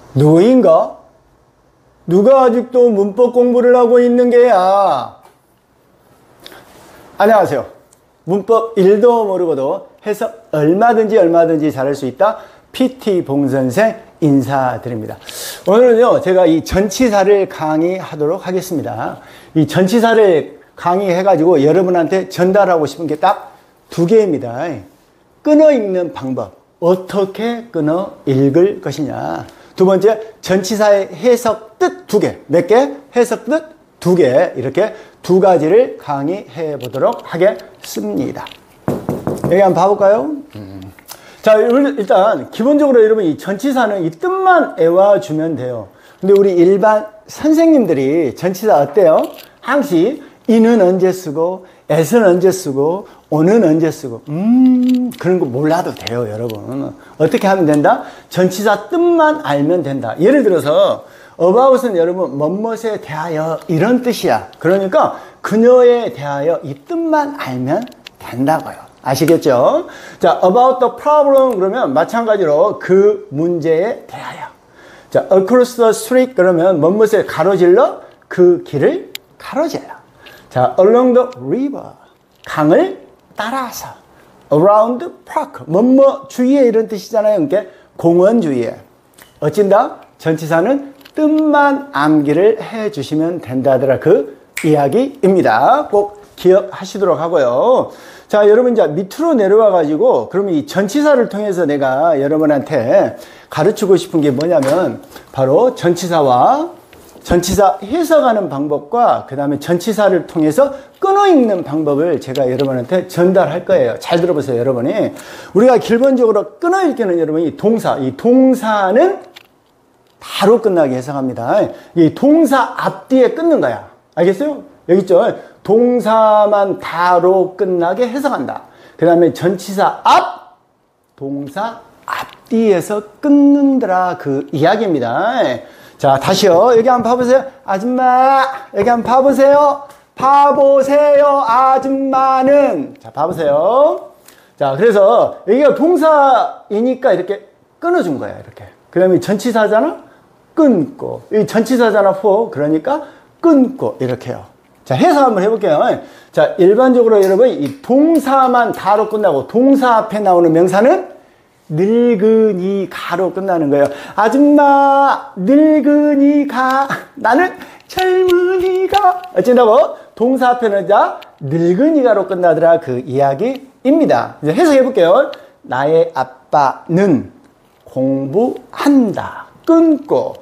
누구인가? 누가 아직도 문법 공부를 하고 있는 게야? 안녕하세요. 문법 1도 모르고도 해서 얼마든지 잘할 수 있다. PT 봉선생 인사드립니다. 오늘은요, 제가 이 전치사를 강의하도록 하겠습니다. 이 전치사를 강의해가지고 여러분한테 전달하고 싶은 게 딱 두 개입니다. 끊어 읽는 방법. 어떻게 끊어 읽을 것이냐. 두 번째, 전치사의 해석 뜻 두 개. 몇 개? 해석 뜻 두 개. 이렇게 두 가지를 강의해 보도록 하겠습니다. 여기 한번 봐볼까요? 자, 일단 기본적으로 여러분 이 전치사는 이 뜻만 외워주면 돼요. 근데 우리 일반 선생님들이 전치사 어때요? 항상 이는 언제 쓰고 at은 언제 쓰고 오는 언제 쓰고 그런 거 몰라도 돼요, 여러분. 어떻게 하면 된다? 전치사 뜻만 알면 된다. 예를 들어서 about은 여러분 뭐뭇에 대하여 이런 뜻이야. 그러니까 그녀에 대하여 이 뜻만 알면 된다고요. 아시겠죠? 자, about the problem 그러면 마찬가지로 그 문제에 대하여. 자, across the street 그러면 뭐뭇에 가로질러 그 길을 가로질러. 자, along the river 강을 따라서. around the park 뭐뭐 주위에 이런 뜻이잖아요. 그러니까 공원 주위에. 어찐다? 전치사는 뜻만 암기를 해 주시면 된다더라. 그 이야기입니다. 꼭 기억하시도록 하고요. 자, 여러분 이제 밑으로 내려와 가지고 그러면 이 전치사를 통해서 내가 여러분한테 가르치고 싶은 게 뭐냐면 바로 전치사와 전치사 해석하는 방법과 그 다음에 전치사를 통해서 끊어 읽는 방법을 제가 여러분한테 전달할 거예요. 잘 들어보세요, 여러분이. 우리가 기본적으로 끊어 읽기는 여러분이 동사, 이 동사는 바로 끝나게 해석합니다. 이 동사 앞뒤에 끊는 거야. 알겠어요? 여기 있죠? 동사만 바로 끝나게 해석한다. 그 다음에 전치사 앞, 동사 앞뒤에서 끊는다라 그 이야기입니다. 자, 다시요. 여기 한번 봐보세요. 아줌마. 여기 한번 봐보세요. 봐보세요. 아줌마는. 자, 봐보세요. 자, 그래서 여기가 동사이니까 이렇게 끊어준 거야. 이렇게. 그 다음에 전치사잖아? 끊고. 이 전치사잖아. for. 그러니까 끊고. 이렇게요. 자, 해석 한번 해볼게요. 자, 일반적으로 여러분, 이 동사만 다로 끝나고 동사 앞에 나오는 명사는 늙은이가로 끝나는 거예요. 아줌마, 늙은이가, 나는 젊은이가. 어쩐다고? 동사 앞에는 자, 늙은이가로 끝나더라. 그 이야기입니다. 이제 해석해 볼게요. 나의 아빠는 공부한다. 끊고,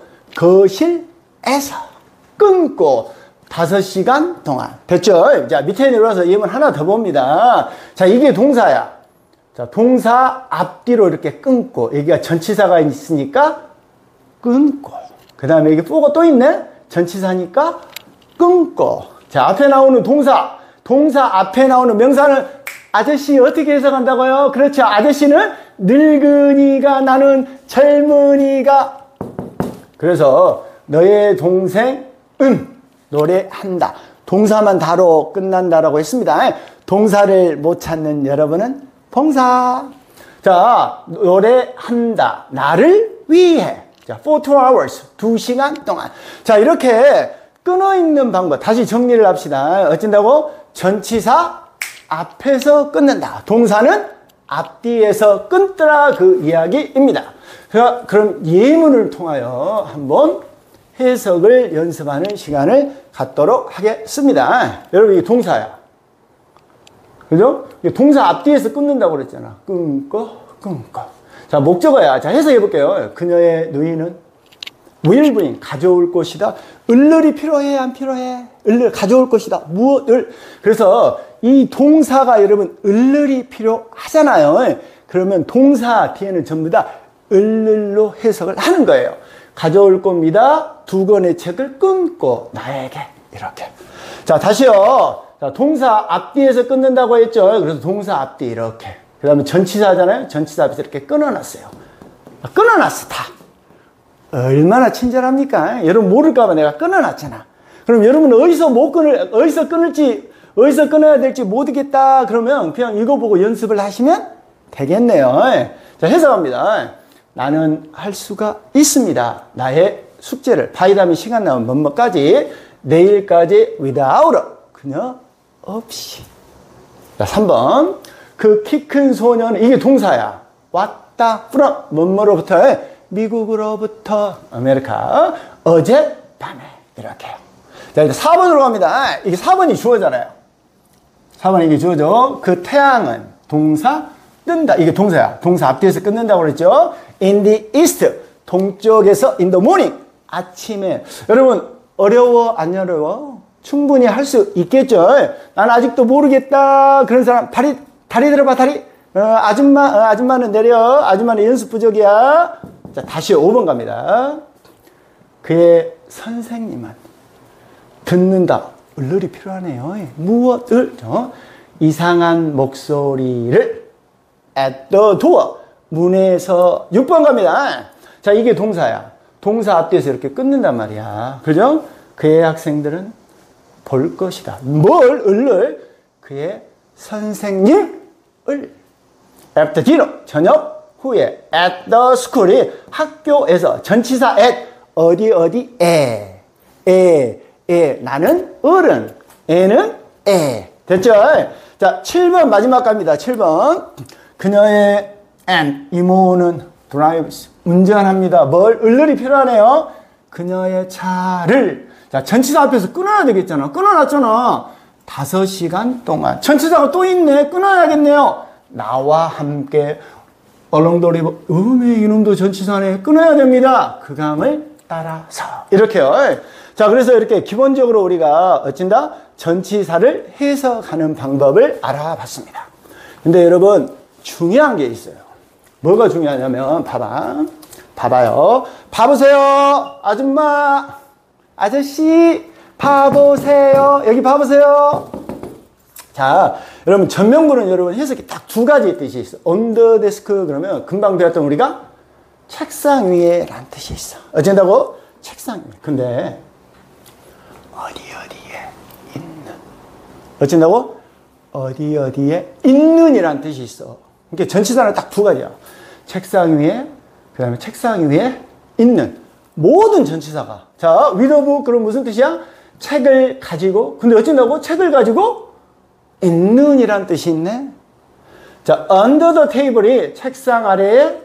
거실에서 끊고, 5시간 동안. 됐죠? 자, 밑에 내려와서 예문 하나 더 봅니다. 자, 이게 동사야. 자, 동사 앞뒤로 이렇게 끊고, 여기가 전치사가 있으니까 끊고. 그 다음에 여기 for가 또 있네? 전치사니까 끊고. 자, 앞에 나오는 동사. 동사 앞에 나오는 명사는 아저씨 어떻게 해석한다고요? 그렇죠. 아저씨는 늙은이가, 나는 젊은이가. 그래서 너의 동생은 노래한다. 동사만 다로 끝난다라고 했습니다. 동사를 못 찾는 여러분은 동사. 자, 노래한다. 나를 위해. 자, for 2 hours. 2시간 동안. 자, 이렇게 끊어 읽는 방법. 다시 정리를 합시다. 어쩐다고? 전치사 앞에서 끊는다. 동사는 앞뒤에서 끊더라. 그 이야기입니다. 자, 그럼 예문을 통하여 한번 해석을 연습하는 시간을 갖도록 하겠습니다. 여러분, 이게 동사야. 그죠? 동사 앞뒤에서 끊는다고 그랬잖아. 끊고. 자, 목적어야. 자, 해석해 볼게요. 그녀의 누이는 will bring, 가져올 것이다. 을을이 필요해, 안 필요해? 을을 가져올 것이다. 무엇을? 그래서 이 동사가 여러분 을을이 필요하잖아요. 그러면 동사 뒤에는 전부 다 을을로 해석을 하는 거예요. 가져올 겁니다. 2권의 책을 끊고 나에게. 이렇게. 자, 다시요. 자, 동사 앞뒤에서 끊는다고 했죠. 그래서 동사 앞뒤 이렇게. 그 다음에 전치사잖아요. 전치사 앞에서 이렇게 끊어놨어요. 끊어놨어, 다. 얼마나 친절합니까? 여러분 모를까봐 내가 끊어놨잖아. 그럼 여러분 어디서 끊어야 될지 모르겠다. 그러면 그냥 읽어보고 연습을 하시면 되겠네요. 자, 해석합니다. 나는 할 수가 있습니다. 나의 숙제를 바이다민 시간 나온 뭐뭐까지 내일까지 without 그녀 없이. 자, 3번. 그 키 큰 소년은 이게 동사야. 왔다 from 뭐뭐로부터 미국으로부터 아메리카 어젯밤에 이렇게요. 자, 이제 4번으로 갑니다. 이게 4번이 주어잖아요. 4번 이게 주어죠. 그 태양은 동사 뜬다. 이게 동사야. 동사 앞뒤에서 끊는다고 그랬죠. In the east 동쪽에서 in the morning 아침에. 여러분 어려워 안 어려워? 충분히 할 수 있겠죠. 난 아직도 모르겠다. 그런 사람 다리 들어봐 다리. 아줌마는 내려. 아줌마는 연습 부족이야. 자, 다시 5번 갑니다. 그의 선생님은 듣는다. 을을이 필요하네요. 무엇을? 이상한 목소리를 at the door. 문에서 6번 갑니다. 자, 이게 동사야. 동사 앞뒤에서 이렇게 끊는단 말이야. 그죠? 그의 학생들은 볼 것이다. 뭘? 을을? 그의 선생님을 after dinner. 저녁 후에 at the school이 학교에서 전치사 at 어디에 나는 어른 애는 애 됐죠? 자 7번 마지막 갑니다. 7번 그녀의 이모는 drives 운전합니다. 뭘? 을을이 필요하네요. 그녀의 차를 자 전치사 앞에서 끊어야 되겠잖아. 끊어놨잖아. 5시간 동안 전치사가 또 있네. 끊어야겠네요. 나와 함께 얼렁돌이 이놈도 전치사네. 끊어야 됩니다. 그 강을 따라서 이렇게요. 자 그래서 이렇게 기본적으로 우리가 어쩐다 전치사를 해석하는 방법을 알아봤습니다. 근데 여러분 중요한 게 있어요. 뭐가 중요하냐면 봐봐요. 봐보세요. 아줌마 아저씨 봐보세요. 여기 봐보세요. 자 여러분 전명구는 여러분 해석이 딱 2가지 뜻이 있어. on the desk 그러면 금방 배웠던 우리가 책상 위에 라는 뜻이 있어. 어쩐다고? 책상 위에. 근데 어디에 있는 어쩐다고? 어디에 있는이라는 뜻이 있어. 그러니까 전치사는 딱 2가지야. 책상 위에 그 다음에 책상 위에 있는 모든 전치사가 자 with a book 그럼 무슨 뜻이야? 책을 가지고 근데 어쩐다고? 책을 가지고 있는이라는 뜻이 있네. 자 under the table이 책상 아래에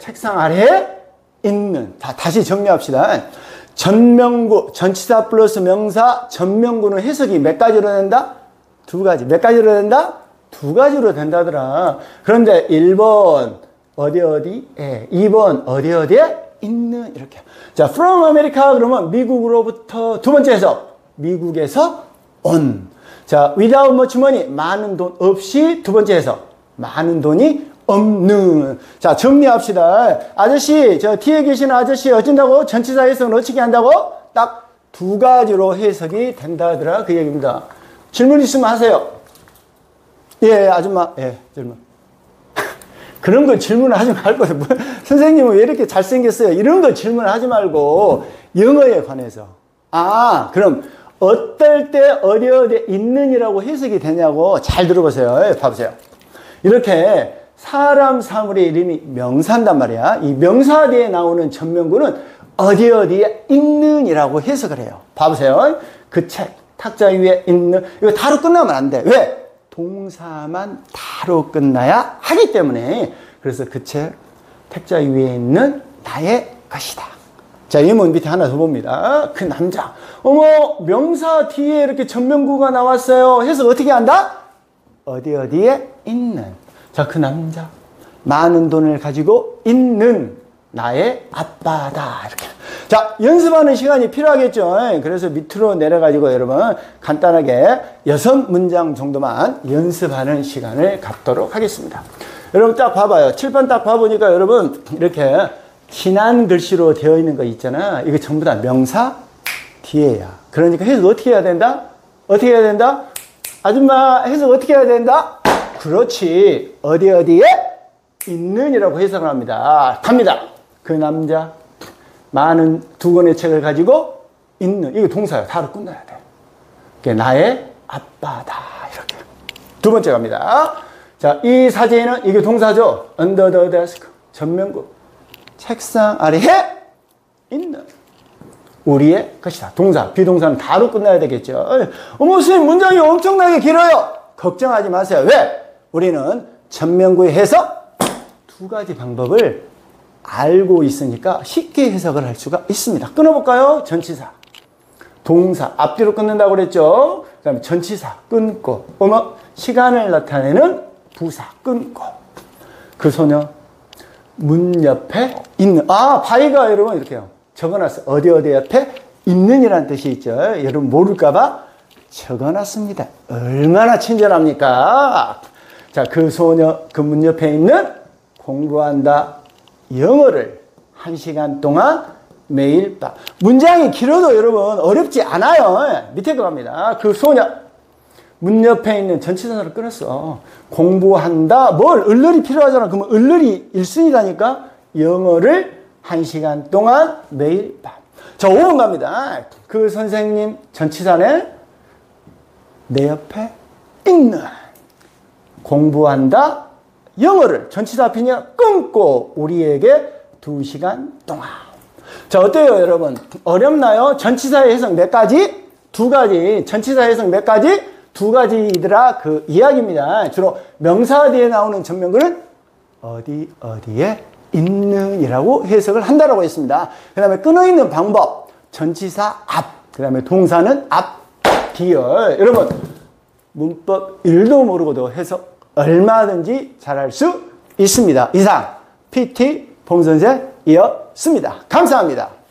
있는. 다시 정리합시다. 전명구, 전치사 플러스 명사, 전명구는 해석이 몇 가지로 된다? 2가지. 몇 가지로 된다? 2가지로 된다더라. 그런데 1번 어디에, 2번 어디에 있는 이렇게. 자, from America 그러면 미국으로부터 2번째 해석. 미국에서 온. 자, without much money 많은 돈 없이 2번째 해석. 많은 돈이 없는. 자, 정리합시다. 아저씨, 저 뒤에 계시는 아저씨 어쩐다고? 전치사 해석은 어떻게 한다고? 딱 2가지로 해석이 된다더라. 그 얘기입니다. 질문 있으면 하세요. 예, 아줌마. 예, 질문. 그런 거 질문하지 말고, 선생님은 왜 이렇게 잘생겼어요? 이런 거 질문하지 말고, 영어에 관해서. 그럼, 어떨 때 어디에 있는이라고 해석이 되냐고 잘 들어보세요. 봐보세요. 이렇게 사람 사물의 이름이 명사인단 말이야. 이 명사 뒤에 나오는 전명구는 어디에 있는이라고 해석을 해요. 봐보세요. 그 책, 탁자 위에 있는, 이거 다로 끝나면 안 돼. 왜? 동사만 다로 끝나야 하기 때문에. 그래서 그 책, 탁자 위에 있는 나의 것이다. 자, 예문 밑에 하나 더 봅니다. 그 남자. 어머, 명사 뒤에 이렇게 전명구가 나왔어요. 해석 어떻게 한다? 어디에 있는. 자, 그 남자. 많은 돈을 가지고 있는 나의 아빠다. 이렇게. 자, 연습하는 시간이 필요하겠죠. 그래서 밑으로 내려가지고 여러분 간단하게 6문장 정도만 연습하는 시간을 갖도록 하겠습니다. 여러분 딱 봐봐요. 칠판 딱 봐보니까 여러분 이렇게 진한 글씨로 되어 있는 거 있잖아. 이거 전부 다 명사 뒤에야. 그러니까 해석 어떻게 해야 된다? 어떻게 해야 된다? 아줌마 해석 어떻게 해야 된다? 그렇지. 어디에 있는이라고 해석을 합니다. 갑니다. 그 남자 많은 2권의 책을 가지고 있는. 이거 동사야. 다로 끝나야 돼. 이게 나의 아빠다. 이렇게. 2번째 갑니다. 자, 이 사진은 이게 동사죠. under the desk. 전명구. 책상 아래에 있는 우리의 것이다. 동사, 비동사는 다로 끝나야 되겠죠. 어머, 선생님, 문장이 엄청나게 길어요. 걱정하지 마세요. 왜? 우리는 전면구의 해석 두 가지 방법을 알고 있으니까 쉽게 해석을 할 수가 있습니다. 끊어볼까요? 전치사. 동사, 앞뒤로 끊는다고 그랬죠? 그 다음에 전치사, 끊고. 어머, 시간을 나타내는 부사, 끊고. 그 소녀, 문 옆에 있는. 아, 바위가 여러분 이렇게요. 적어놨어요. 어디 옆에 있는이라는 뜻이 있죠. 여러분 모를까봐 적어놨습니다. 얼마나 친절합니까? 자, 그 소녀, 그 문 옆에 있는 공부한다. 영어를 1시간 동안 매일 밤. 문장이 길어도 여러분 어렵지 않아요. 밑에 거 갑니다. 그 소녀, 문 옆에 있는 전치사를 끊었어. 공부한다. 뭘? 을ler이 필요하잖아. 그러면 을ler이 1순위라니까 영어를 1시간 동안 매일 밤. 자, 5번 갑니다. 그 선생님 전치사는 내 옆에 있는 공부한다. 영어를 전치사 앞이냐 끊고 우리에게 2시간 동안. 자, 어때요 여러분? 어렵나요? 전치사의 해석 몇 가지? 2가지. 전치사의 해석 몇 가지? 2가지더라 그 이야기입니다. 주로 명사 뒤에 나오는 전면구는 어디에 있는 이라고 해석을 한다라고 했습니다. 그 다음에 끊어있는 방법. 전치사 앞. 그 다음에 동사는 앞, 뒤열. 여러분 문법 1도 모르고도 해석 얼마든지 잘할 수 있습니다. 이상 PT 봉선생이었습니다. 감사합니다.